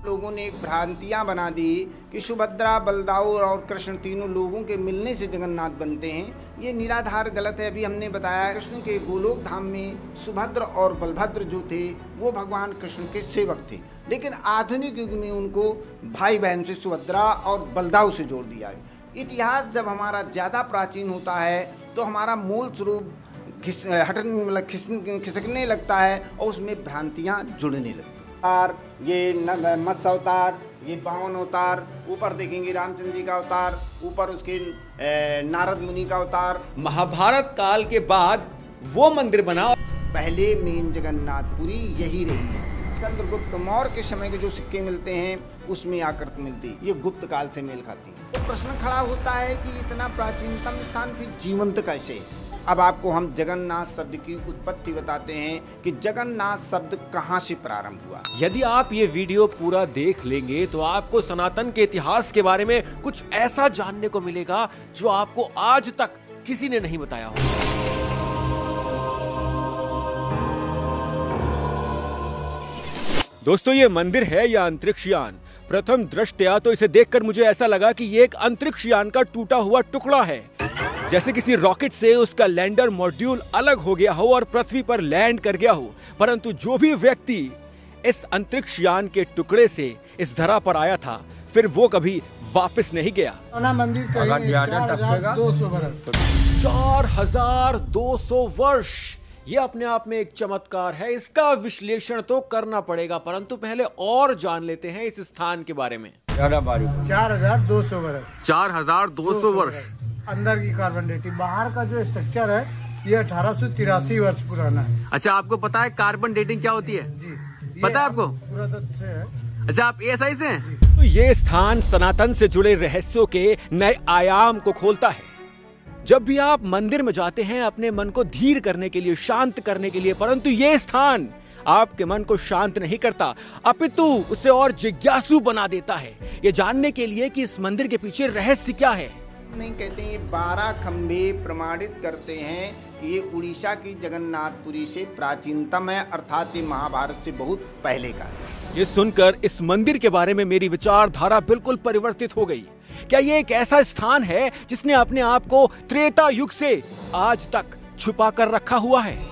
लोगों ने एक भ्रांतियां बना दी कि सुभद्रा, बलदाऊर और कृष्ण तीनों लोगों के मिलने से जगन्नाथ बनते हैं। ये निराधार गलत है। अभी हमने बताया कृष्ण के गोलोक धाम में सुभद्र और बलभद्र जो थे वो भगवान कृष्ण के सेवक थे, लेकिन आधुनिक युग में उनको भाई बहन से सुभद्रा और बलदाऊ से जोड़ दिया गया। इतिहास जब हमारा ज़्यादा प्राचीन होता है तो हमारा मूल स्वरूप खिसकने लगता है और उसमें भ्रांतियाँ जुड़ने लगती हैं। और ये मत्स्य अवतार, ये 52 अवतार, ऊपर देखेंगे रामचंद्र जी का अवतार, ऊपर उसके नारद मुनि का अवतार। महाभारत काल के बाद वो मंदिर बना। पहले मेन जगन्नाथपुरी यही रही है। चंद्रगुप्त मौर्य के समय के जो सिक्के मिलते हैं उसमें आकृति मिलती है, ये गुप्त काल से मेल खाती है। तो प्रश्न खड़ा होता है कि इतना प्राचीनतम स्थान फिर जीवंत कैसे है। अब आपको हम जगन्नाथ शब्द की उत्पत्ति बताते हैं कि जगन्नाथ शब्द कहाँ से प्रारंभ हुआ। यदि आप ये वीडियो पूरा देख लेंगे तो आपको सनातन के इतिहास के बारे में कुछ ऐसा जानने को मिलेगा जो आपको आज तक किसी ने नहीं बताया हो। दोस्तों, ये मंदिर है या अंतरिक्ष यान? प्रथम दृष्टया तो इसे देखकर मुझे ऐसा लगा कि ये एक अंतरिक्ष यान का टूटा हुआ टुकड़ा है, जैसे किसी रॉकेट से उसका लैंडर मॉड्यूल अलग हो गया हो और पृथ्वी पर लैंड कर गया हो। परंतु जो भी व्यक्ति इस अंतरिक्ष यान के टुकड़े से इस धरा पर आया था, फिर वो कभी वापस नहीं गया। मंदिर 4200 वर्ष। 4200 वर्ष, ये अपने आप में एक चमत्कार है। इसका विश्लेषण तो करना पड़ेगा, परंतु पहले और जान लेते हैं इस स्थान के बारे में। 4200 वर्ष। 4200 वर्ष। अंदर की कार्बन डेटिंग, बाहर का जो स्ट्रक्चर है ये 1883 वर्ष पुराना है। अच्छा, आपको पता है कार्बन डेटिंग क्या होती है? जी, पता है आपको? पुरातत्व से है। अच्छा, आप ASI से हैं? तो ये स्थान सनातन से जुड़े रहस्यों के नए आयाम को खोलता है। जब भी आप मंदिर में जाते हैं अपने मन को धीर करने के लिए, शांत करने के लिए, परंतु ये स्थान आपके मन को शांत नहीं करता, अपितु उसे और जिज्ञासु बना देता है, ये जानने के लिए कि इस मंदिर के पीछे रहस्य क्या है। नहीं कहते हैं, ये 12 खंभे प्रमाणित करते हैं कि ये उड़ीसा की जगन्नाथपुरी से प्राचीनतम है, अर्थात ये महाभारत से बहुत पहले का है। ये सुनकर इस मंदिर के बारे में मेरी विचारधारा बिल्कुल परिवर्तित हो गई। क्या ये एक ऐसा स्थान है जिसने अपने आप को त्रेता युग से आज तक छुपा कर रखा हुआ है?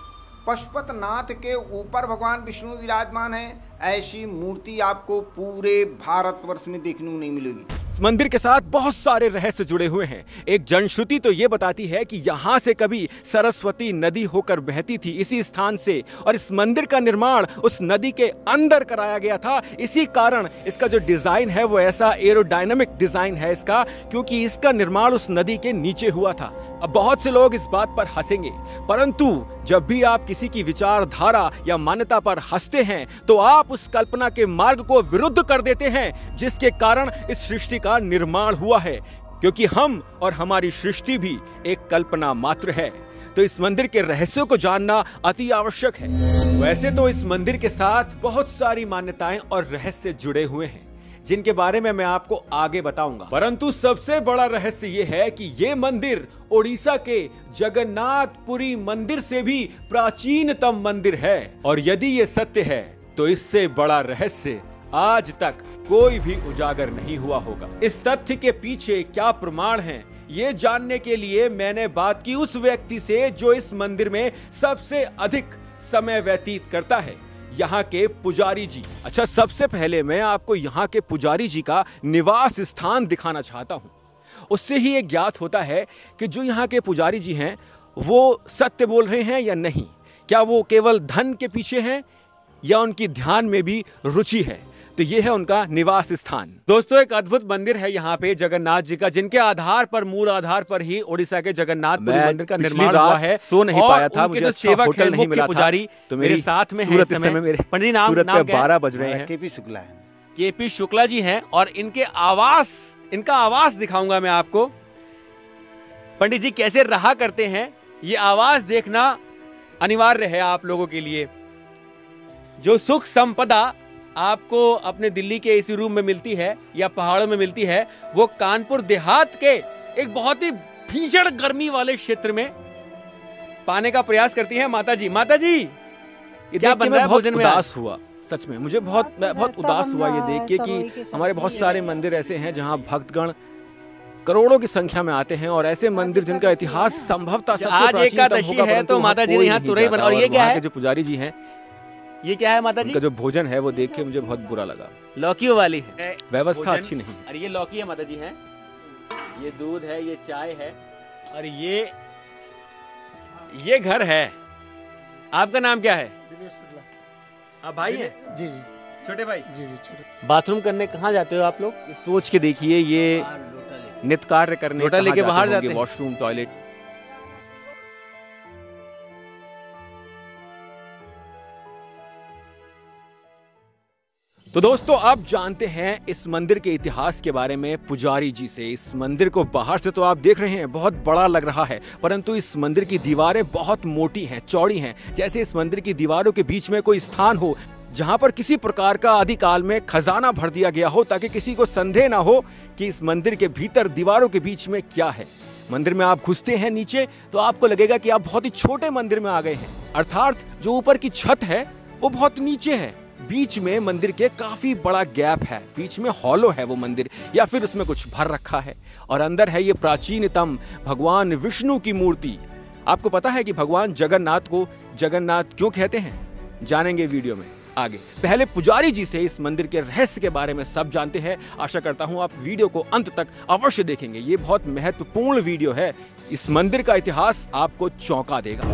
पशुपतनाथ के ऊपर भगवान विष्णु विराजमान है। ऐसी मूर्ति आपको पूरे भारतवर्ष में देखने को नहीं मिलेगी। इस मंदिर के साथ बहुत सारे रहस्य जुड़े हुए हैं। एक जनश्रुति तो ये बताती है कि यहाँ से कभी सरस्वती नदी होकर बहती थी इसी स्थान से, और इस मंदिर का निर्माण उस नदी के अंदर कराया गया था। इसी कारण इसका जो डिजाइन है वो ऐसा एरोडायनामिक डिजाइन है इसका, क्योंकि इसका निर्माण उस नदी के नीचे हुआ था। अब बहुत से लोग इस बात पर हंसेंगे, परंतु जब भी आप किसी की विचारधारा या मान्यता पर हंसते हैं तो आप उस कल्पना के मार्ग को विरुद्ध कर देते हैं जिसके कारण इस सृष्टि का निर्माण हुआ है, क्योंकि हम और हमारी सृष्टि भी एक कल्पना मात्र है। तो इस मंदिर के रहस्यों को जानना अति आवश्यक है। वैसे तो इस मंदिर के साथ बहुत सारी मान्यताएं और रहस्य जुड़े हुए हैं जिनके बारे में मैं आपको आगे बताऊंगा, परंतु सबसे बड़ा रहस्य ये है कि ये मंदिर ओडिशा के जगन्नाथपुरी मंदिर से भी प्राचीनतम मंदिर है। और यदि ये सत्य है तो इससे बड़ा रहस्य आज तक कोई भी उजागर नहीं हुआ होगा। इस तथ्य के पीछे क्या प्रमाण हैं, ये जानने के लिए मैंने बात की उस व्यक्ति से जो इस मंदिर में सबसे अधिक समय व्यतीत करता है, यहाँ के पुजारी जी। अच्छा, सबसे पहले मैं आपको यहाँ के पुजारी जी का निवास स्थान दिखाना चाहता हूँ। उससे ही एक ज्ञात होता है कि जो यहाँ के पुजारी जी हैं वो सत्य बोल रहे हैं या नहीं। क्या वो केवल धन के पीछे हैं या उनकी ध्यान में भी रुचि है? तो ये है उनका निवास स्थान। दोस्तों, एक अद्भुत मंदिर है यहाँ पे जगन्नाथ जी का, जिनके आधार पर, मूल आधार पर ही ओडिशा के जगन्नाथपुरी मंदिर का निर्माण हुआ है। सो नहीं पाया था, मुझे जो सेवक है, नहीं मिला पुजारी तो मेरे साथ में है इस समय। मेरे पंडित नाम 12 बज रहे हैं। केपी शुक्ला है। केपी शुक्ला जी हैं और इनका आवास दिखाऊंगा मैं आपको। पंडित जी कैसे रहा करते हैं ये आवास देखना अनिवार्य है आप लोगों के लिए। जो सुख संपदा आपको अपने दिल्ली के इसी रूम में मिलती है या पहाड़ों में मिलती है, वो कानपुर देहात के एक बहुत ही भीषण गर्मी वाले क्षेत्र में पाने का प्रयास करती है माता जी। माता जी, क्या बन रहा है भोजन में? उदास हुआ, सच में मुझे बहुत उदास हुआ ये देख के कि हमारे बहुत सारे मंदिर ऐसे हैं जहाँ भक्तगण करोड़ों की संख्या में आते हैं, और ऐसे मंदिर जिनका इतिहास संभवतः आज एकादशी है तो माता जी ने यहाँ तुरई बना। और ये क्या है? जो पुजारी जी हैं, ये क्या है माता जी? उनका जो भोजन है वो देख के मुझे बहुत बुरा लगा। लौकियों वाली है, व्यवस्था अच्छी नहीं। अरे ये लौकी है माता जी है, ये दूध है, ये चाय है, और ये घर है। आपका नाम क्या है? आप भाई हैं? जी जी छोटे भाई? जी जी छोटे। बाथरूम करने कहाँ जाते हो आप लोग? सोच के देखिए, ये नित्य कार्य करने लोटा लेके बाहर जाते हैं, वॉशरूम, टॉयलेट। तो दोस्तों, आप जानते हैं इस मंदिर के इतिहास के बारे में पुजारी जी से। इस मंदिर को बाहर से तो आप देख रहे हैं बहुत बड़ा लग रहा है, परंतु इस मंदिर की दीवारें बहुत मोटी हैं, चौड़ी हैं। जैसे इस मंदिर की दीवारों के बीच में कोई स्थान हो जहां पर किसी प्रकार का आदिकाल में खजाना भर दिया गया हो, ताकि किसी को संदेह ना हो कि इस मंदिर के भीतर दीवारों के बीच में क्या है। मंदिर में आप घुसते हैं नीचे तो आपको लगेगा कि आप बहुत ही छोटे मंदिर में आ गए हैं, अर्थात जो ऊपर की छत है वो बहुत नीचे है। बीच में मंदिर के काफी बड़ा गैप है, बीच में हॉलो है वो मंदिर, या फिर उसमें कुछ भर रखा है। और अंदर है ये प्राचीनतम भगवान विष्णु की मूर्ति। आपको पता है कि भगवान जगन्नाथ को जगन्नाथ क्यों कहते हैं? जानेंगे वीडियो में आगे। पहले पुजारी जी से इस मंदिर के रहस्य के बारे में सब जानते हैं। आशा करता हूं आप वीडियो को अंत तक अवश्य देखेंगे, ये बहुत महत्वपूर्ण वीडियो है। इस मंदिर का इतिहास आपको चौंका देगा।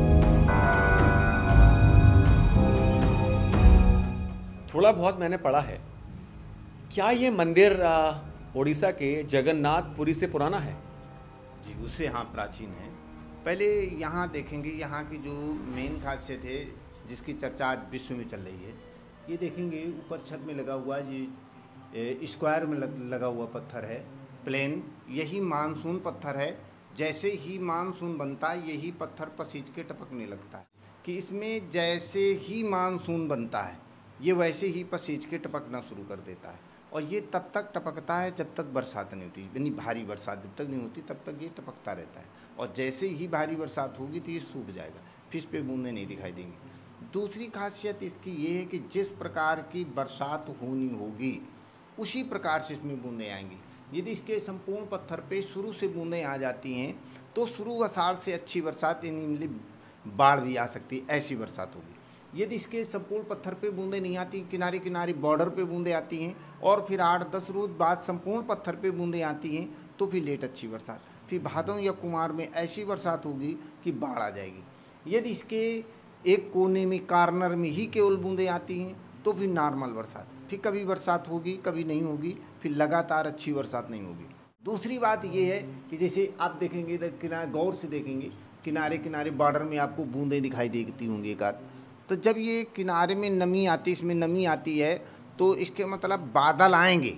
थोड़ा बहुत मैंने पढ़ा है, क्या ये मंदिर उड़ीसा के जगन्नाथपुरी से पुराना है? जी, उससे हाँ प्राचीन है। पहले यहाँ देखेंगे, यहाँ की जो मेन खासियत है जिसकी चर्चा आज विश्व में चल रही है, ये देखेंगे ऊपर छत में लगा हुआ ये स्क्वायर में लगा हुआ पत्थर है, प्लेन। यही मानसून पत्थर है। जैसे ही मानसून बनता है यही पत्थर पसीज के टपकने लगता है, कि इसमें जैसे ही मानसून बनता है ये वैसे ही पसीज के टपकना शुरू कर देता है। और ये तब तक टपकता है जब तक बरसात नहीं होती, यानी भारी बरसात जब तक नहीं होती तब तक ये टपकता रहता है। और जैसे ही भारी बरसात होगी तो ये सूख जाएगा, फिर इस पे बूंदें नहीं दिखाई देंगी। दूसरी खासियत इसकी ये है कि जिस प्रकार की बरसात होनी होगी उसी प्रकार से इसमें बूंदें आएंगी। यदि इसके संपूर्ण पत्थर पे शुरू से बूंदें आ जाती हैं तो शुरू आषाढ़ से अच्छी बरसात, यानी बाढ़ भी आ सकती है, ऐसी बरसात होगी। यदि इसके संपूर्ण पत्थर पे बूंदें नहीं आती, किनारे किनारे बॉर्डर पे बूंदें आती हैं, और फिर 8-10 रोज बाद संपूर्ण पत्थर पे बूंदें आती हैं, तो फिर लेट अच्छी बरसात। फिर भादों या कुमार में ऐसी बरसात होगी कि बाढ़ आ जाएगी। यदि इसके एक कोने में कार्नर में ही केवल बूंदें आती हैं तो फिर नॉर्मल बरसात। फिर कभी बरसात होगी, कभी नहीं होगी, फिर लगातार अच्छी बरसात नहीं होगी। दूसरी बात ये है कि जैसे आप देखेंगे इधर किनारे, गौर से देखेंगे, किनारे किनारे बॉर्डर में आपको बूंदें दिखाई देती होंगी एक आध। तो जब ये किनारे में नमी आती, इसमें नमी आती है, तो इसके मतलब बादल आएंगे,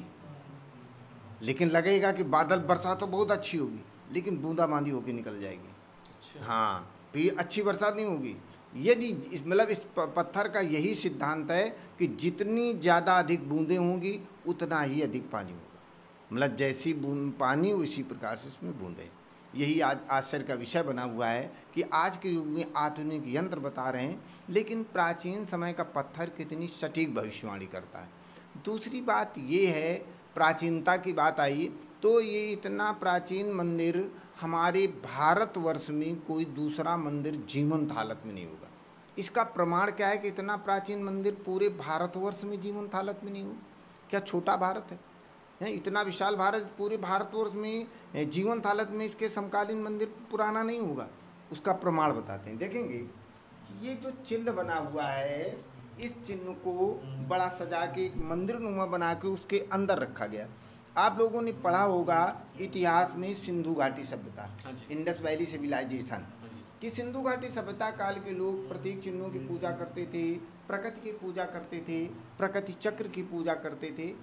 लेकिन लगेगा कि बादल, बरसात तो बहुत अच्छी होगी लेकिन बूंदाबांदी होकर निकल जाएगी। हाँ, फिर अच्छी बरसात नहीं होगी। यदि मतलब इस पत्थर का यही सिद्धांत है कि जितनी ज़्यादा अधिक बूंदें होंगी उतना ही अधिक पानी होगा। मतलब जैसी बूंद पानी उसी प्रकार से इसमें बूंदें। यही आज आश्चर्य का विषय बना हुआ है कि आज के युग में आधुनिक यंत्र बता रहे हैं, लेकिन प्राचीन समय का पत्थर कितनी सटीक भविष्यवाणी करता है। दूसरी बात ये है, प्राचीनता की बात आई तो ये इतना प्राचीन मंदिर हमारे भारतवर्ष में कोई दूसरा मंदिर जीवंत हालत में नहीं होगा। इसका प्रमाण क्या है कि इतना प्राचीन मंदिर पूरे भारतवर्ष में जीवंत हालत में नहीं होगा? क्या छोटा भारत है? इतना विशाल भारत, पूरे भारतवर्ष में जीवंत हालत में इसके समकालीन मंदिर पुराना नहीं होगा। उसका प्रमाण बताते हैं। देखेंगे ये जो चिन्ह बना हुआ है, इस चिन्ह को बड़ा सजा के मंदिर नुमा बना के उसके अंदर रखा गया। आप लोगों ने पढ़ा होगा इतिहास में सिंधु घाटी सभ्यता, इंडस वैली सिविलाइजेशन, कि सिंधु घाटी सभ्यता काल के लोग प्रतीक चिन्हों की पूजा करते थे, प्रकृति की पूजा करते थे, प्रकृति चक्र की पूजा करते थे।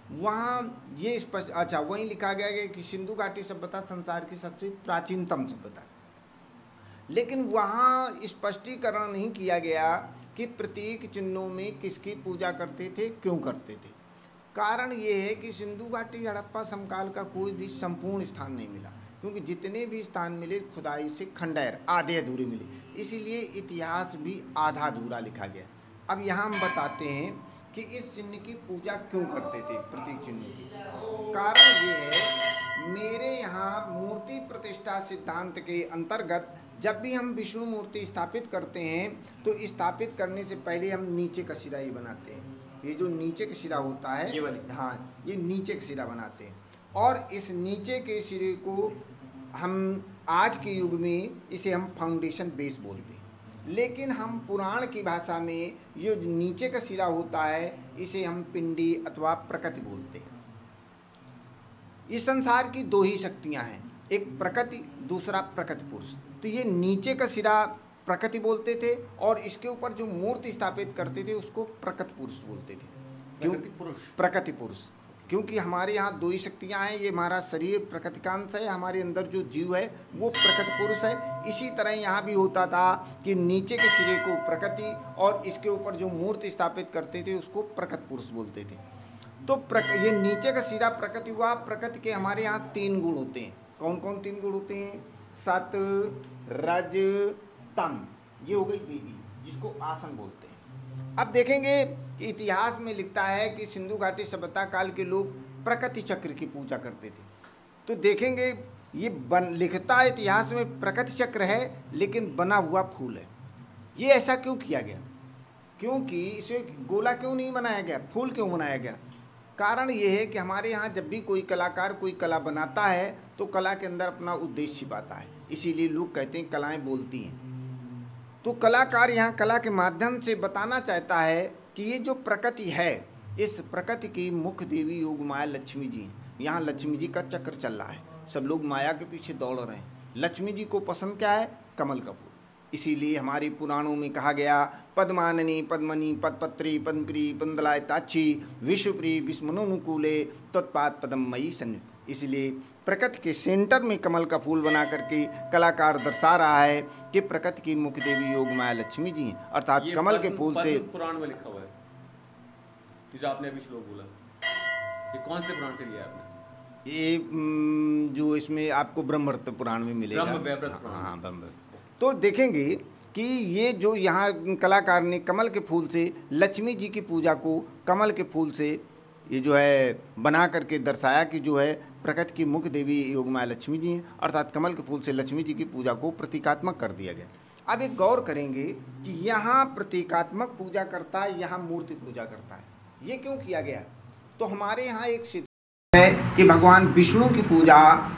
वहाँ ये स्पष्ट, अच्छा वहीं लिखा गया है कि सिंधु घाटी सभ्यता संसार की सबसे प्राचीनतम सभ्यता, लेकिन वहाँ स्पष्टीकरण नहीं किया गया कि प्रतीक चिन्हों में किसकी पूजा करते थे, क्यों करते थे। कारण ये है कि सिंधु घाटी हड़प्पा समकाल का कोई भी संपूर्ण स्थान नहीं मिला, क्योंकि जितने भी स्थान मिले खुदाई से खंडेर, आधे अधूरे मिले, इसीलिए इतिहास भी आधा अधूरा लिखा गया। अब यहाँ हम बताते हैं कि इस चिन्ह की पूजा क्यों करते थे, प्रतीक चिन्ह की। कारण ये है, मेरे यहाँ मूर्ति प्रतिष्ठा सिद्धांत के अंतर्गत जब भी हम विष्णु मूर्ति स्थापित करते हैं तो स्थापित करने से पहले हम नीचे का सिरा ही बनाते हैं। ये जो नीचे का सिरा होता है, ये वाली, हाँ, ये नीचे का सिरा बनाते हैं। और इस नीचे के सिरे को हम आज के युग में इसे हम फाउंडेशन बेस बोलते हैं, लेकिन हम पुराण की भाषा में ये जो नीचे का सिरा होता है इसे हम पिंडी अथवा प्रकृति बोलते हैं। इस संसार की दो ही शक्तियां हैं, एक प्रकृति, दूसरा प्रकृति पुरुष। तो ये नीचे का सिरा प्रकृति बोलते थे और इसके ऊपर जो मूर्ति स्थापित करते थे उसको प्रकृति पुरुष बोलते थे। क्यों प्रकृति पुरुष? क्योंकि हमारे यहाँ दो ही शक्तियाँ हैं, ये हमारा शरीर प्रकृति का अंश है, हमारे अंदर जो जीव है वो प्रकृति पुरुष है। इसी तरह यहाँ भी होता था कि नीचे के सिरे को प्रकृति और इसके ऊपर जो मूर्ति स्थापित करते थे उसको प्रकृति पुरुष बोलते थे। तो ये नीचे का सिरा प्रकृति हुआ। प्रकृति के हमारे यहाँ 3 गुण होते हैं। कौन कौन 3 गुण होते हैं? सत, रज, तम। ये हो गई देवी, जिसको आसन बोलते हैं। अब देखेंगे कि इतिहास में लिखता है कि सिंधु घाटी सभ्यता काल के लोग प्रकृति चक्र की पूजा करते थे। तो देखेंगे ये लिखता इतिहास में प्रकृति चक्र है लेकिन बना हुआ फूल है। ये ऐसा क्यों किया गया? क्योंकि इसे गोला क्यों नहीं बनाया गया, फूल क्यों बनाया गया? कारण ये है कि हमारे यहाँ जब भी कोई कलाकार कोई कला बनाता है तो कला के अंदर अपना उद्देश्य छिपाता है, इसीलिए लोग कहते हैं कलाएं बोलती हैं। तो कलाकार यहाँ कला के माध्यम से बताना चाहता है कि ये जो प्रकृति है, इस प्रकृति की मुख्य देवी योग माया लक्ष्मी जी हैं। यहाँ लक्ष्मी जी का चक्र चल रहा है, सब लोग माया के पीछे दौड़ रहे हैं। लक्ष्मी जी को पसंद क्या है? कमल का फूल। इसीलिए हमारे पुराणों में कहा गया, पद्माननी पद्मनी पदपत्री पद्मप्री पंदलायताक्षी विश्वप्री विस्मनोनुकूले तत्पाद पदमयी सन्निध। इसलिए प्रकृति के सेंटर में कमल का फूल बना करके कलाकार दर्शा रहा है कि प्रकृति की मुख्य देवी योग माया लक्ष्मी जी हैं, अर्थात कमल के फूल से। पुराण में लिखा हुआ है, जो आपने अभी श्लोक बोला, ये कौन से पुराण से लिया आपने? ये जो इसमें आपको ब्रह्मवृत्त पुराण में मिलेगा। हाँ, ब्रह्मवृत्त। तो देखेंगे कि ये जो यहाँ कलाकार ने कमल के फूल से लक्ष्मी जी की पूजा को कमल के फूल से ये जो है बना करके दर्शाया कि जो है प्रकृति की मुख्य देवी योगमाया लक्ष्मी जी हैं, अर्थात कमल के फूल से लक्ष्मी जी की पूजा को प्रतीकात्मक कर दिया गया। अब एक गौर करेंगे कि यहाँ प्रतीकात्मक पूजा करता है, यहाँ मूर्ति पूजा करता है। ये क्यों किया गया? तो हमारे यहाँ एक सिद्धांत है कि भगवान विष्णु की पूजा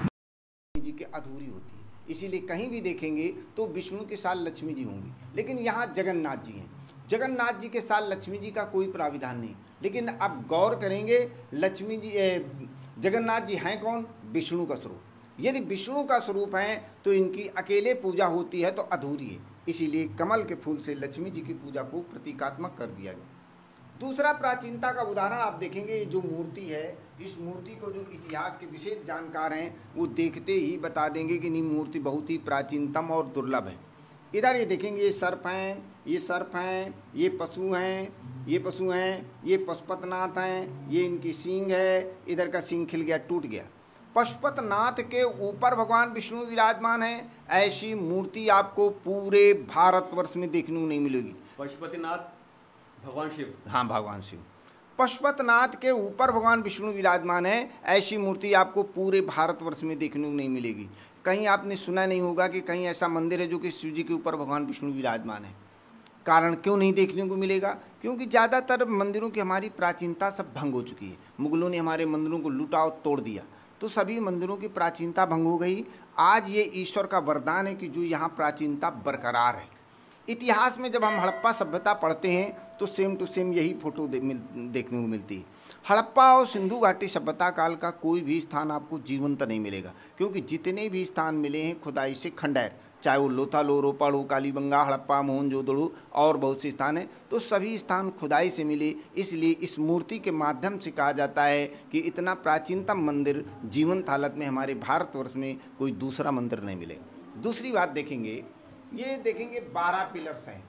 जी की अधूरी होती है, इसीलिए कहीं भी देखेंगे तो विष्णु के साथ लक्ष्मी जी होंगी, लेकिन यहाँ जगन्नाथ जी हैं। जगन्नाथ जी के साथ लक्ष्मी जी का कोई प्राविधान नहीं। लेकिन अब गौर करेंगे, लक्ष्मी जी जगन्नाथ जी हैं कौन? विष्णु का स्वरूप। यदि विष्णु का स्वरूप हैं तो इनकी अकेले पूजा होती है तो अधूरी है, इसीलिए कमल के फूल से लक्ष्मी जी की पूजा को प्रतीकात्मक कर दिया गया। दूसरा प्राचीनता का उदाहरण आप देखेंगे, जो मूर्ति है, इस मूर्ति को जो इतिहास के विशेष जानकार हैं वो देखते ही बता देंगे कि नहीं, मूर्ति बहुत ही प्राचीनतम और दुर्लभ है। इधर ये देखेंगे, ये सर्प हैं, ये सर्प हैं, ये पशु हैं, ये पशु हैं, ये पशुपतनाथ हैं, ये इनकी सींग है, इधर का सींग खिल गया, टूट गया। पशुपतनाथ के ऊपर भगवान विष्णु विराजमान है। ऐसी मूर्ति आपको पूरे भारतवर्ष में देखने को नहीं मिलेगी। पशुपतिनाथ भगवान शिव? हाँ, भगवान शिव। पशुपतनाथ के ऊपर भगवान विष्णु विराजमान है, ऐसी मूर्ति आपको पूरे भारतवर्ष में देखने को नहीं मिलेगी। कहीं आपने सुना नहीं होगा कि कहीं ऐसा मंदिर है जो कि शिव जी के ऊपर भगवान विष्णु विराजमान है। कारण क्यों नहीं देखने को मिलेगा? क्योंकि ज़्यादातर मंदिरों की हमारी प्राचीनता सब भंग हो चुकी है। मुगलों ने हमारे मंदिरों को लूटा और तोड़ दिया, तो सभी मंदिरों की प्राचीनता भंग हो गई। आज ये ईश्वर का वरदान है कि जो यहाँ प्राचीनता बरकरार है। इतिहास में जब हम हड़प्पा सभ्यता पढ़ते हैं तो सेम टू सेम यही फोटो देखने को मिलती है। हड़प्पा और सिंधु घाटी सभ्यता काल का कोई भी स्थान आपको जीवंत नहीं मिलेगा, क्योंकि जितने भी स्थान मिले हैं खुदाई से खंडेर, चाहे वो लोथालो, रोपाड़ो, कालीबंगा, हड़प्पा, मोहनजोदड़ो और बहुत से स्थान हैं, तो सभी स्थान खुदाई से मिले। इसलिए इस मूर्ति के माध्यम से कहा जाता है कि इतना प्राचीनतम मंदिर जीवंत हालत में हमारे भारतवर्ष में कोई दूसरा मंदिर नहीं मिलेगा। दूसरी बात देखेंगे, ये देखेंगे 12 पिलर्स हैं।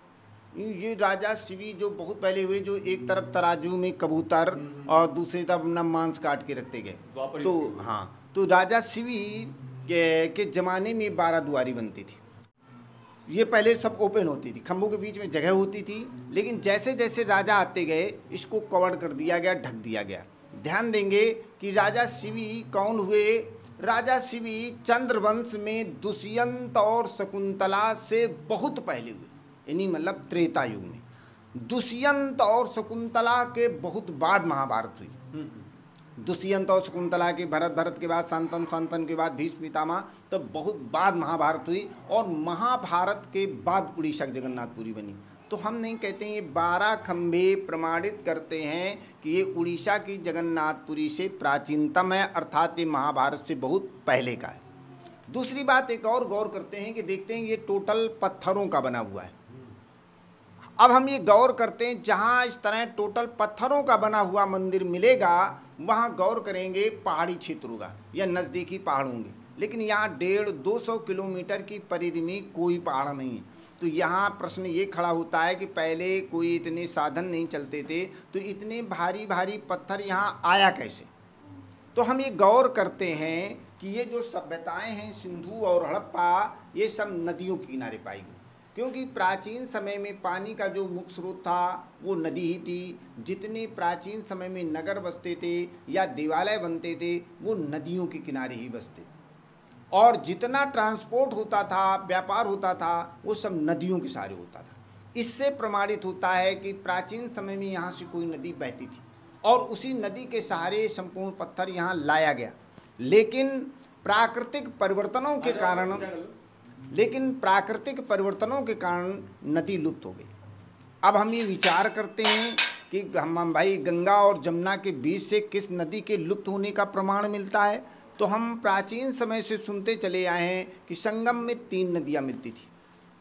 ये राजा शिवी जो बहुत पहले हुए, जो एक तरफ तराजू में कबूतर और दूसरी तरफ अपना मांस काट के रखते गए। तो हाँ, तो राजा शिवी के ज़माने में 12 दुआरी बनती थी। ये पहले सब ओपन होती थी, खंभों के बीच में जगह होती थी, लेकिन जैसे जैसे राजा आते गए इसको कवर कर दिया गया, ढक दिया गया। ध्यान देंगे कि राजा शिवी कौन हुए? राजा शिवी चंद्रवंश में दुष्यंत और शकुंतला से बहुत पहले हुए, यानी मतलब त्रेता युग में। दुष्यंत और शकुंतला के बहुत बाद महाभारत हुई। दुष्यंत और शकुंतला के भरत के बाद शांतन के बाद भीष्म पितामह, तो बहुत बाद महाभारत हुई। और महाभारत के बाद उड़ीसा की जगन्नाथपुरी बनी। तो हम नहीं कहते हैं, ये 12 खंभे प्रमाणित करते हैं कि ये उड़ीसा की जगन्नाथपुरी से प्राचीनतम है, अर्थात ये महाभारत से बहुत पहले का है। दूसरी बात एक और गौर करते हैं कि देखते हैं ये टोटल पत्थरों का बना हुआ है। अब हम ये गौर करते हैं, जहाँ इस तरह टोटल पत्थरों का बना हुआ मंदिर मिलेगा वहाँ गौर करेंगे पहाड़ी क्षेत्र होगा या नज़दीकी पहाड़ होंगे, लेकिन यहाँ 150-200 किलोमीटर की परिधि में कोई पहाड़ नहीं है। तो यहाँ प्रश्न ये खड़ा होता है कि पहले कोई इतने साधन नहीं चलते थे, तो इतने भारी भारी पत्थर यहाँ आया कैसे? तो हम ये गौर करते हैं कि ये जो सभ्यताएं हैं सिंधु और हड़प्पा, ये सब नदियों के किनारे पाई गई, क्योंकि प्राचीन समय में पानी का जो मुख्य स्रोत था वो नदी ही थी। जितने प्राचीन समय में नगर बसते थे या देवालय बनते थे वो नदियों के किनारे ही बसते, और जितना ट्रांसपोर्ट होता था, व्यापार होता था, वो सब नदियों के सहारे होता था। इससे प्रमाणित होता है कि प्राचीन समय में यहाँ से कोई नदी बहती थी और उसी नदी के सहारे संपूर्ण पत्थर यहाँ लाया गया। लेकिन प्राकृतिक परिवर्तनों के कारण नदी लुप्त हो गई। अब हम ये विचार करते हैं कि हम भाई गंगा और जमुना के बीच से किस नदी के लुप्त होने का प्रमाण मिलता है? तो हम प्राचीन समय से सुनते चले आए हैं कि संगम में 3 नदियाँ मिलती थी,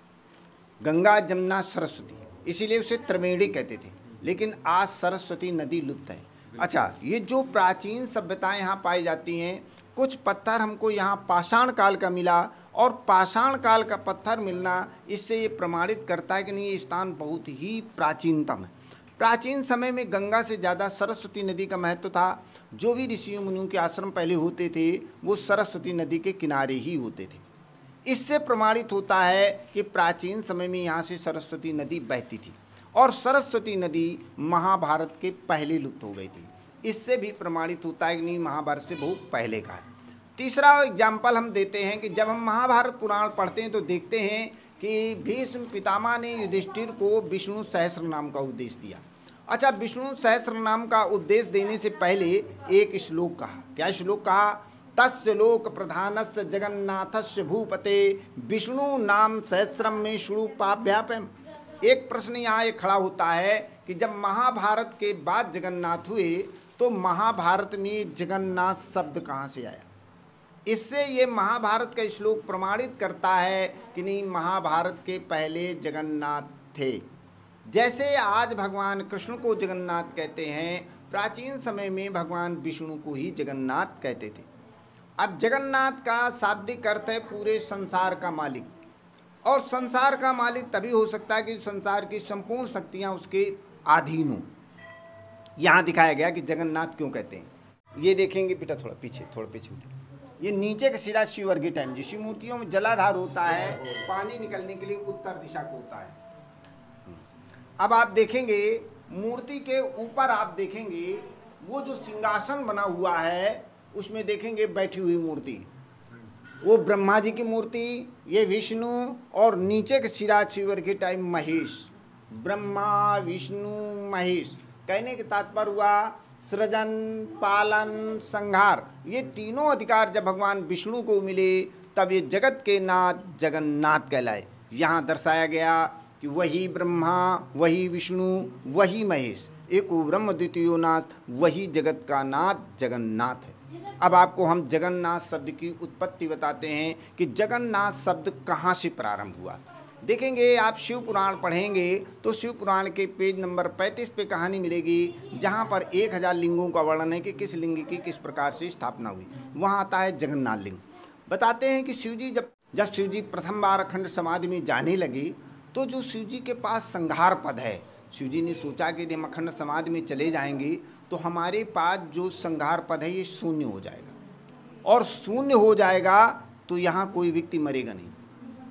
गंगा, जमुना, सरस्वती, इसीलिए उसे त्रिवेणी कहते थे। लेकिन आज सरस्वती नदी लुप्त है। अच्छा, ये जो प्राचीन सभ्यताएं यहाँ पाई जाती हैं, कुछ पत्थर हमको यहाँ पाषाण काल का मिला, और पाषाण काल का पत्थर मिलना इससे ये प्रमाणित करता है कि नहीं, ये स्थान बहुत ही प्राचीनतम है। प्राचीन समय में गंगा से ज़्यादा सरस्वती नदी का महत्व था। जो भी ऋषियों मुनियों के आश्रम पहले होते थे वो सरस्वती नदी के किनारे ही होते थे। इससे प्रमाणित होता है कि प्राचीन समय में यहाँ से सरस्वती नदी बहती थी, और सरस्वती नदी महाभारत के पहले लुप्त हो गई थी। इससे भी प्रमाणित होता है कि नहीं, महाभारत से बहुत पहले का है। तीसरा एग्जाम्पल हम देते हैं कि जब हम महाभारत पुराण पढ़ते हैं तो देखते हैं कि भीष्म पितामह ने युधिष्ठिर को विष्णु सहस्र नाम का उपदेश दिया। अच्छा, विष्णु सहस्र नाम का उपदेश देने से पहले एक श्लोक कहा। क्या श्लोक कहा? तस्य लोक प्रधानस्य जगन्नाथस्य भूपते विष्णु नाम सहस्रम में शुरूपाभ्यापम। एक प्रश्न यहाँ ये खड़ा होता है कि जब महाभारत के बाद जगन्नाथ हुए तो महाभारत में जगन्नाथ शब्द कहाँ से आया? इससे ये महाभारत का श्लोक प्रमाणित करता है कि नहीं, महाभारत के पहले जगन्नाथ थे। जैसे आज भगवान कृष्ण को जगन्नाथ कहते हैं, प्राचीन समय में भगवान विष्णु को ही जगन्नाथ कहते थे। अब जगन्नाथ का शाब्दिक अर्थ है पूरे संसार का मालिक, और संसार का मालिक तभी हो सकता है कि संसार की संपूर्ण शक्तियाँ उसके अधीन हों। यहाँ दिखाया गया कि जगन्नाथ क्यों कहते हैं। ये देखेंगे बेटा, थोड़ा पीछे। ये नीचे का सिरा शिवर्गी टाइम, जिस मूर्तियों में जलाधार होता है, पानी निकलने के लिए उत्तर दिशा को होता है। अब आप देखेंगे मूर्ति के ऊपर, आप देखेंगे वो जो सिंहासन बना हुआ है उसमें देखेंगे बैठी हुई मूर्ति, वो ब्रह्मा जी की मूर्ति, ये विष्णु, और नीचे के सिरा शिवर्गी टाइम महेश, ब्रह्मा विष्णु महेश। कहने के तात्पर्य हुआ सृजन, पालन, संहार, ये तीनों अधिकार जब भगवान विष्णु को मिले तब ये जगत के नाथ जगन्नाथ कहलाए। यहाँ दर्शाया गया कि वही ब्रह्मा, वही विष्णु, वही महेश, एको ब्रह्म द्वितीयो नाथ, वही जगत का नाथ जगन्नाथ है। अब आपको हम जगन्नाथ शब्द की उत्पत्ति बताते हैं कि जगन्नाथ शब्द कहाँ से प्रारंभ हुआ। देखेंगे आप शिव पुराण पढ़ेंगे तो शिव पुराण के पेज नंबर 35 पे कहानी मिलेगी, जहाँ पर 1000 लिंगों का वर्णन है कि किस लिंग की किस प्रकार से स्थापना हुई। वहाँ आता है जगन्नाथ लिंग। बताते हैं कि शिवजी जब शिवजी प्रथम बार अखंड समाधि में जाने लगे तो जो शिवजी के पास संहार पद है, शिवजी ने सोचा कि यदि हम अखंड समाधि में चले जाएंगे तो हमारे पास जो संहार पद है ये शून्य हो जाएगा, और शून्य हो जाएगा तो यहाँ कोई व्यक्ति मरेगा नहीं।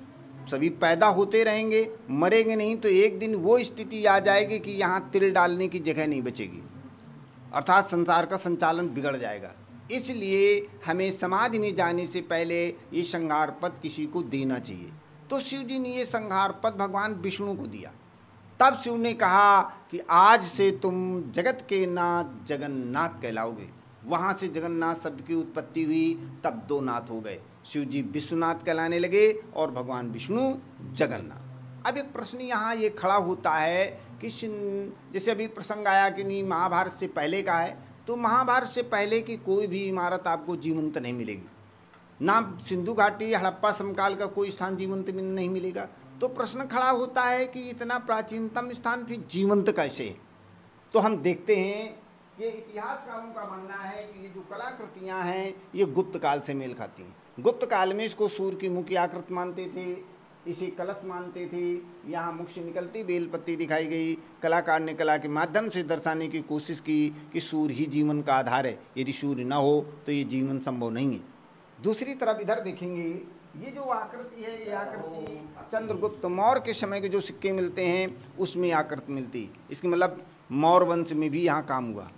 सभी पैदा होते रहेंगे, मरेंगे नहीं, तो एक दिन वो स्थिति आ जाएगी कि यहाँ तिल डालने की जगह नहीं बचेगी, अर्थात संसार का संचालन बिगड़ जाएगा। इसलिए हमें समाधि में जाने से पहले ये संहार पद किसी को देना चाहिए। तो शिव जी ने ये संहार पद भगवान विष्णु को दिया। तब शिव ने कहा कि आज से तुम जगत के नाथ जगन्नाथ कहलाओगे। वहाँ से जगन्नाथ शब्द की उत्पत्ति हुई, तब दो नाथ हो गए, शिव जी विश्वनाथ कहलाने लगे और भगवान विष्णु जगन्नाथ। अब एक प्रश्न यहाँ ये खड़ा होता है कि जैसे अभी प्रसंग आया कि नहीं महाभारत से पहले का है, तो महाभारत से पहले की कोई भी इमारत आपको जीवंत नहीं मिलेगी, ना सिंधु घाटी हड़प्पा समकाल का कोई स्थान जीवंत नहीं मिलेगा। तो प्रश्न खड़ा होता है कि इतना प्राचीनतम स्थान फिर जीवंत कैसे है? तो हम देखते हैं ये इतिहासकारों का मानना है कि ये जो कलाकृतियाँ हैं ये गुप्त काल से मेल खाती हैं। गुप्त काल में इसको सूर्य की मुख की आकृति मानते थे, इसे कलश मानते थे, यहाँ मुख से निकलती बेलपत्ती दिखाई गई। कलाकार ने कला के माध्यम से दर्शाने की कोशिश की कि सूर्य ही जीवन का आधार है, यदि सूर्य न हो तो ये जीवन संभव नहीं है। दूसरी तरफ इधर देखेंगे, ये जो आकृति है ये आकृति चंद्रगुप्त मौर्य के समय के जो सिक्के मिलते हैं उसमें आकृति मिलती। इसके मतलब मौर्य वंश में भी यहाँ काम हुआ।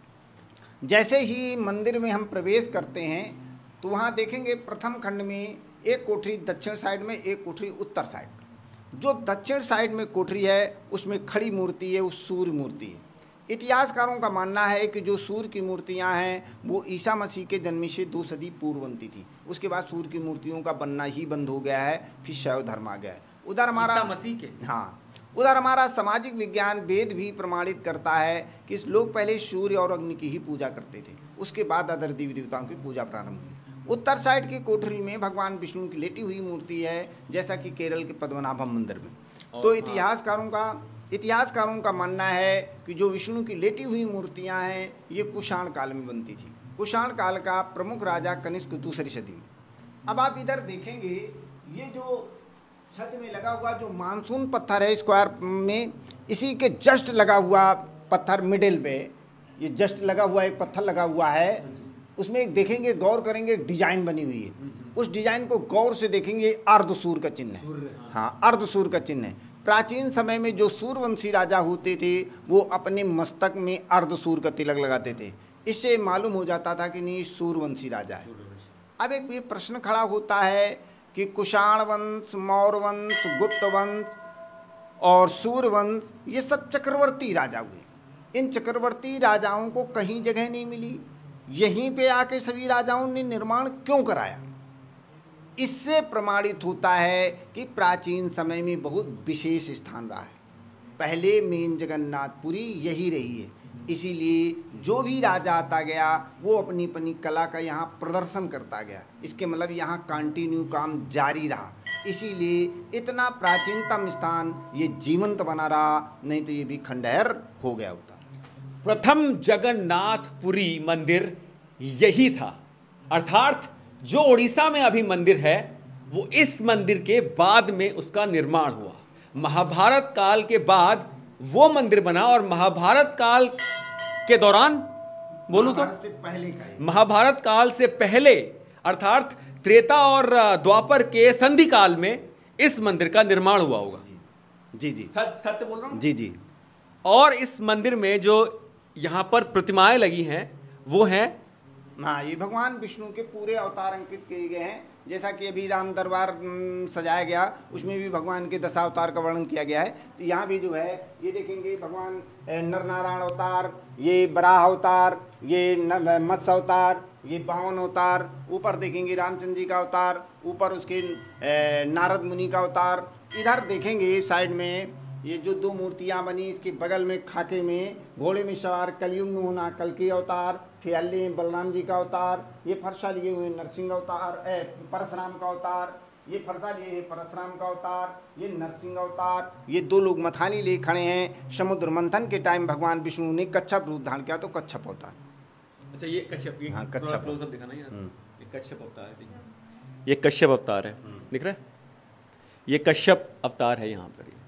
जैसे ही मंदिर में हम प्रवेश करते हैं तो वहाँ देखेंगे प्रथम खंड में एक कोठरी दक्षिण साइड में, एक कोठरी उत्तर साइड। जो दक्षिण साइड में कोठरी है उसमें खड़ी मूर्ति है, उस सूर्य मूर्ति है। इतिहासकारों का मानना है कि जो सूर्य की मूर्तियां हैं वो ईसा मसीह के जन्म से 2 सदी पूर्व बनती थी। उसके बाद सूर्य की मूर्तियों का बनना ही बंद हो गया है, फिर शैव धर्म आ गया है। उधर हमारा मसीह के उधर हमारा सामाजिक विज्ञान वेद भी प्रमाणित करता है कि लोग पहले सूर्य और अग्नि की ही पूजा करते थे, उसके बाद अदर देवी देवताओं की पूजा प्रारंभ हुई। उत्तर साइड की कोठरी में भगवान विष्णु की लेटी हुई मूर्ति है, जैसा कि केरल के पद्मनाभम मंदिर में। तो इतिहासकारों का मानना है कि जो विष्णु की लेटी हुई मूर्तियां हैं ये कुषाण काल में बनती थी। कुषाण काल का प्रमुख राजा कनिष्क 2री सदी में। अब आप इधर देखेंगे ये जो छत में लगा हुआ जो मानसून पत्थर है स्क्वायर में, इसी के जस्ट लगा हुआ पत्थर मिडिल पे, ये जस्ट लगा हुआ एक पत्थर लगा हुआ है, उसमें एक देखेंगे गौर करेंगे एक डिजाइन बनी हुई है। उस डिजाइन को गौर से देखेंगे अर्धसूर का चिन्ह है। हाँ, अर्धसूर का चिन्ह है। प्राचीन समय में जो सूर्यवंशी राजा होते थे वो अपने मस्तक में अर्धसूर का तिलक लगाते थे, इससे मालूम हो जाता था कि नहीं सूर्यवंशी राजा है। अब एक ये प्रश्न खड़ा होता है कि कुषाण वंश, मौर्य वंश, गुप्त वंश और सूर्यवंश ये सब चक्रवर्ती राजा हुए। इन चक्रवर्ती राजाओं को कहीं जगह नहीं मिली, यहीं पे आके सभी राजाओं ने निर्माण क्यों कराया? इससे प्रमाणित होता है कि प्राचीन समय में बहुत विशेष स्थान रहा है। पहले मेन जगन्नाथपुरी यही रही है, इसीलिए जो भी राजा आता गया वो अपनी अपनी कला का यहाँ प्रदर्शन करता गया। इसके मतलब यहाँ कंटिन्यू काम जारी रहा, इसीलिए इतना प्राचीनतम स्थान ये जीवंत बना रहा, नहीं तो ये भी खंडहर हो गया होता। प्रथम जगन्नाथपुरी मंदिर यही था, अर्थात जो उड़ीसा में अभी मंदिर है वो इस मंदिर के बाद में उसका निर्माण हुआ। महाभारत काल के बाद वो मंदिर बना और महाभारत काल के दौरान बोलूं तो महाभारत काल से पहले अर्थात त्रेता और द्वापर के संधि काल में इस मंदिर का निर्माण हुआ होगा। जी जी, सत्य बोल रहा हूं? जी जी। और इस मंदिर में जो यहां पर प्रतिमाएं लगी हैं वो हैं, हाँ, ये भगवान विष्णु के पूरे अवतार अंकित किए गए हैं। जैसा कि अभी राम दरबार सजाया गया उसमें भी भगवान के 10 अवतार का वर्णन किया गया है। तो यहाँ भी जो है ये देखेंगे भगवान नर नारायण अवतार, ये बराह अवतार, ये मत्स्य अवतार, ये 52 अवतार। ऊपर देखेंगे रामचंद्र जी का अवतार, ऊपर उसके नारद मुनि का अवतार। इधर देखेंगे साइड में ये जो 2 मूर्तियाँ बनी, इसके बगल में खाके में घोड़े में सवार कलयुग में होना कल के अवतार, फियाले में बलराम जी का अवतार, ये फरसा लिए हुए नरसिंह अवतार, परशुराम का अवतार, ये फरसा लिए हैं परशुराम का अवतार, ये नरसिंह अवतार। ये 2 लोग मथानी ले खड़े हैं। समुद्र मंथन के टाइम भगवान विष्णु ने कच्छप रूप धारण किया तो कच्छप अवतार। अच्छा, ये कच्छप, हाँ, कच्छप दिखाना है, ये कच्छप अवतार है, ये कश्यप अवतार है, दिख रहा है? ये कश्यप अवतार है यहाँ पर।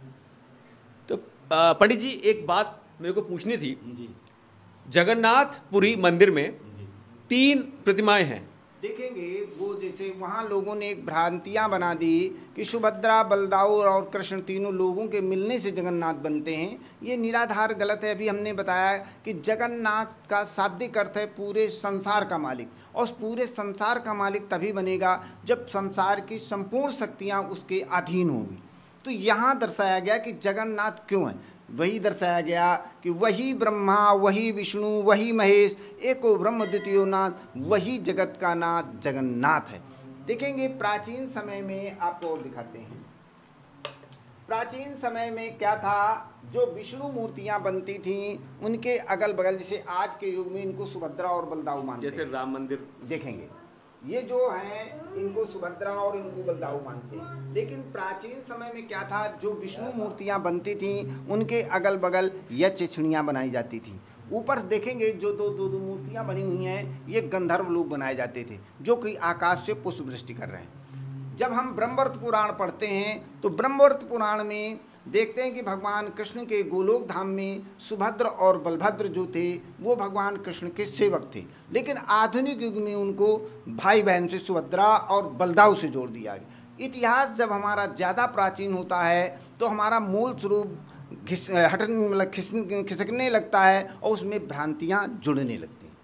तो पंडित जी एक बात मेरे को पूछनी थी जी। जगन्नाथपुरी मंदिर में 3 प्रतिमाएं हैं, देखेंगे वो जैसे वहाँ लोगों ने एक भ्रांतियाँ बना दी कि सुभद्रा, बलदाऊ और कृष्ण तीनों लोगों के मिलने से जगन्नाथ बनते हैं। ये निराधार गलत है। अभी हमने बताया कि जगन्नाथ का शाब्दिक अर्थ है पूरे संसार का मालिक, और उस पूरे संसार का मालिक तभी बनेगा जब संसार की संपूर्ण शक्तियाँ उसके अधीन होंगी। तो यहाँ दर्शाया गया कि जगन्नाथ क्यों है, वही दर्शाया गया कि वही ब्रह्मा, वही विष्णु, वही महेश, एको ब्रह्म द्वितीयो नाथ, वही जगत का नाथ जगन्नाथ है। देखेंगे प्राचीन समय में आपको और दिखाते हैं। प्राचीन समय में क्या था, जो विष्णु मूर्तियां बनती थीं उनके अगल बगल, जैसे आज के युग में इनको सुभद्रा और बलदाऊ मानते हैं, जैसे राम मंदिर देखेंगे ये जो हैं इनको सुभद्रा और इनको बलदाऊ मानते हैं। लेकिन प्राचीन समय में क्या था, जो विष्णु मूर्तियां बनती थीं उनके अगल बगल यक्षिणियाँ बनाई जाती थी। ऊपर देखेंगे जो दो मूर्तियां बनी हुई हैं, ये गंधर्व लोग बनाए जाते थे जो कि आकाश से पुष्प वृष्टि कर रहे हैं। जब हम ब्रह्मवर्त पुराण पढ़ते हैं तो ब्रह्मवर्त पुराण में देखते हैं कि भगवान कृष्ण के गोलोक धाम में सुभद्र और बलभद्र जो थे वो भगवान कृष्ण के सेवक थे, लेकिन आधुनिक युग में उनको भाई बहन से सुभद्रा और बलदाऊ से जोड़ दिया गया। इतिहास जब हमारा ज़्यादा प्राचीन होता है तो हमारा मूल स्वरूप खिसकने लगता है और उसमें भ्रांतियाँ जुड़ने लगती हैं।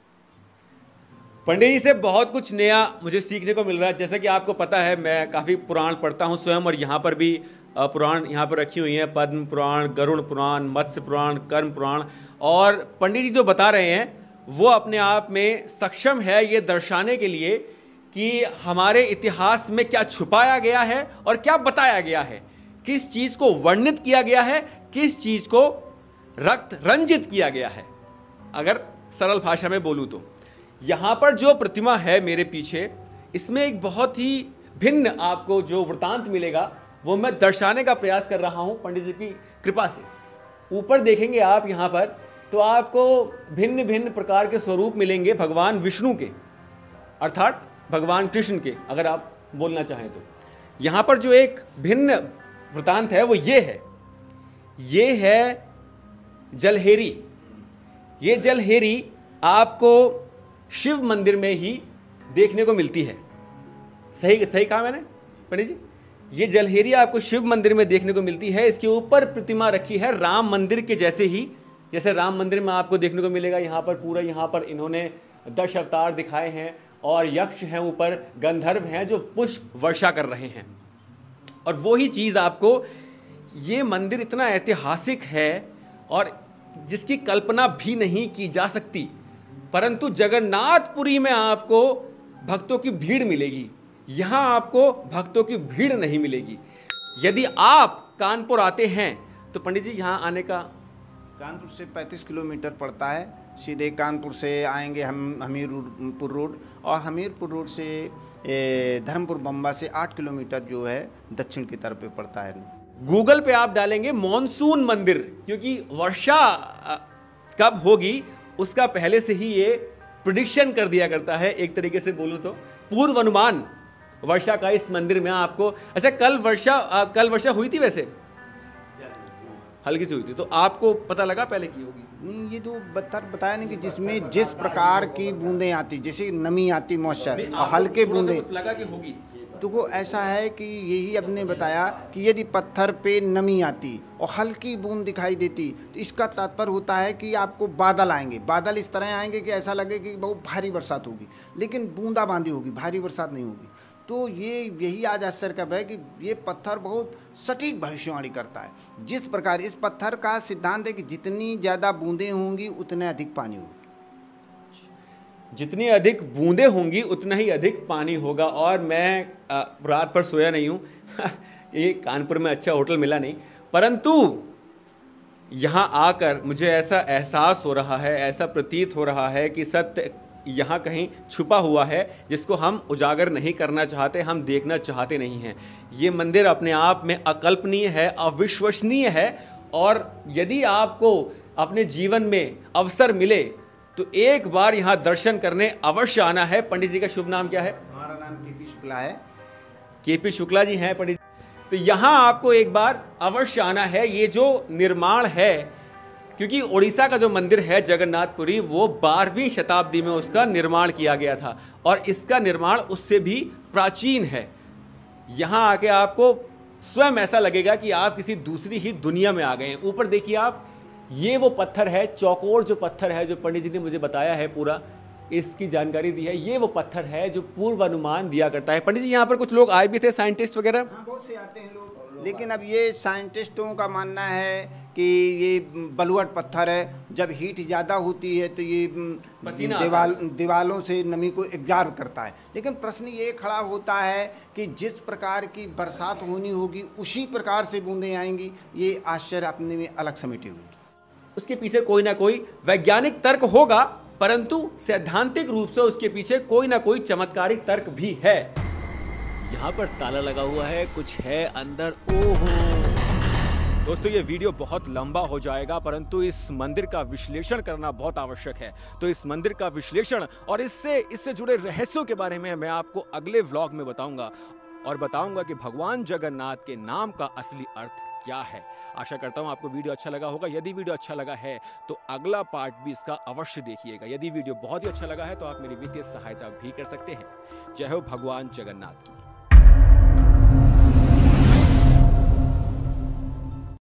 पंडित जी से बहुत कुछ नया मुझे सीखने को मिल रहा है। जैसा कि आपको पता है मैं काफ़ी पुराण पढ़ता हूँ स्वयं, और यहाँ पर भी पुराण यहाँ पर रखी हुई हैं, पद्म पुराण, गरुड़ पुराण, मत्स्य पुराण, कर्म पुराण। और पंडित जी जो बता रहे हैं वो अपने आप में सक्षम है ये दर्शाने के लिए कि हमारे इतिहास में क्या छुपाया गया है और क्या बताया गया है, किस चीज़ को वर्णित किया गया है, किस चीज़ को रक्त रंजित किया गया है। अगर सरल भाषा में बोलूँ तो यहाँ पर जो प्रतिमा है मेरे पीछे, इसमें एक बहुत ही भिन्न आपको जो वृतांत मिलेगा वो मैं दर्शाने का प्रयास कर रहा हूँ पंडित जी की कृपा से। ऊपर देखेंगे आप यहाँ पर तो आपको भिन्न भिन्न प्रकार के स्वरूप मिलेंगे भगवान विष्णु के, अर्थात भगवान कृष्ण के अगर आप बोलना चाहें तो। यहाँ पर जो एक भिन्न वृतांत है वो ये है जलहेरी। ये जलहेरी आपको शिव मंदिर में ही देखने को मिलती है। सही कहा मैंने पंडित जी? ये जलहेरी आपको शिव मंदिर में देखने को मिलती है। इसके ऊपर प्रतिमा रखी है राम मंदिर के जैसे ही, जैसे राम मंदिर में आपको देखने को मिलेगा। यहाँ पर पूरा यहाँ पर इन्होंने 10 अवतार दिखाए हैं और यक्ष हैं, ऊपर गंधर्व हैं जो पुष्प वर्षा कर रहे हैं। और वही चीज़ आपको, ये मंदिर इतना ऐतिहासिक है और जिसकी कल्पना भी नहीं की जा सकती, परंतु जगन्नाथपुरी में आपको भक्तों की भीड़ मिलेगी, यहाँ आपको भक्तों की भीड़ नहीं मिलेगी। यदि आप कानपुर आते हैं तो पंडित जी यहाँ आने का, कानपुर से 35 किलोमीटर पड़ता है। सीधे कानपुर से आएंगे हम हमीरपुर रोड, और हमीरपुर रोड से धर्मपुर बम्बा से 8 किलोमीटर जो है दक्षिण की तरफ पे पड़ता है। गूगल पे आप डालेंगे मॉनसून मंदिर, क्योंकि वर्षा कब होगी उसका पहले से ही ये प्रेडिक्शन कर दिया करता है। एक तरीके से बोलूँ तो पूर्व अनुमान वर्षा का इस मंदिर में आपको। अच्छा, कल वर्षा हुई थी, वैसे हल्की सी हुई थी, तो आपको पता लगा पहले की होगी? नहीं, ये तो बताया नहीं कि जिसमें जिस प्रकार की बूंदें आती, जैसे नमी आती, मॉइस्चर और हल्के बूंदे लगा कि होगी। तो वो ऐसा है कि यही आपने बताया कि यदि पत्थर पे नमी आती और हल्की बूंद दिखाई देती तो इसका तात्पर्य होता है कि आपको बादल आएंगे। बादल इस तरह आएंगे कि ऐसा लगे कि बहुत भारी बरसात होगी, लेकिन बूंदाबांदी होगी, भारी बरसात नहीं होगी। तो यही आज आश्चर्य का है कि ये पत्थर बहुत सटीक भविष्यवाणी करता है। जिस प्रकार इस पत्थर का सिद्धांत है कि जितनी ज़्यादा बूंदें होंगी उतने अधिक पानी होगा, जितनी अधिक बूंदें होंगी उतना ही अधिक पानी होगा। और मैं रात भर सोया नहीं हूँ ये कानपुर में अच्छा होटल मिला नहीं, परंतु यहाँ आकर मुझे ऐसा एहसास हो रहा है, ऐसा प्रतीत हो रहा है कि सत्य यहाँ कहीं छुपा हुआ है जिसको हम उजागर नहीं करना चाहते, हम देखना चाहते नहीं हैं। ये मंदिर अपने आप में अकल्पनीय है, अविश्वसनीय है। और यदि आपको अपने जीवन में अवसर मिले तो एक बार यहाँ दर्शन करने अवश्य आना है। पंडित जी का शुभ नाम क्या है? हमारा नाम केपी शुक्ला है। केपी शुक्ला जी हैं पंडित। तो यहाँ आपको एक बार अवश्य आना है। ये जो निर्माण है क्योंकि उड़ीसा का जो मंदिर है जगन्नाथपुरी, वो 12वीं शताब्दी में उसका निर्माण किया गया था और इसका निर्माण उससे भी प्राचीन है। यहाँ आके आपको स्वयं ऐसा लगेगा कि आप किसी दूसरी ही दुनिया में आ गए हैं। ऊपर देखिए आप, ये वो पत्थर है, चौकोर जो पत्थर है, जो पंडित जी ने मुझे बताया है, पूरा इसकी जानकारी दी है, ये वो पत्थर है जो पूर्वानुमान दिया करता है। पंडित जी, यहाँ पर कुछ लोग आए भी थे, साइंटिस्ट वगैरह? हाँ, बहुत से आते हैं लोग, लेकिन अब ये साइंटिस्टों का मानना है कि ये बलुअट पत्थर है, जब हीट ज़्यादा होती है तो ये दीवालों से नमी को एब्जॉर्ब करता है। लेकिन प्रश्न ये खड़ा होता है कि जिस प्रकार की बरसात होनी होगी उसी प्रकार से बूंदें आएंगी, ये आश्चर्य अपने में अलग समेटे हुए। उसके पीछे कोई ना कोई वैज्ञानिक तर्क होगा, परंतु सैद्धांतिक रूप से उसके पीछे कोई ना कोई चमत्कारिक तर्क भी है। यहाँ पर ताला लगा हुआ है, कुछ है अंदर। ओहो दोस्तों, ये वीडियो बहुत लंबा हो जाएगा, परंतु इस मंदिर का विश्लेषण करना बहुत आवश्यक है। तो इस मंदिर का विश्लेषण और इससे जुड़े रहस्यों के बारे में मैं आपको अगले व्लॉग में बताऊंगा और बताऊंगा कि भगवान जगन्नाथ के नाम का असली अर्थ क्या है। आशा करता हूं आपको वीडियो अच्छा लगा होगा। यदि वीडियो अच्छा लगा है तो अगला पार्ट भी इसका अवश्य देखिएगा। यदि वीडियो बहुत ही अच्छा लगा है तो आप मेरी वित्तीय सहायता भी कर सकते हैं। जय हो भगवान जगन्नाथ की।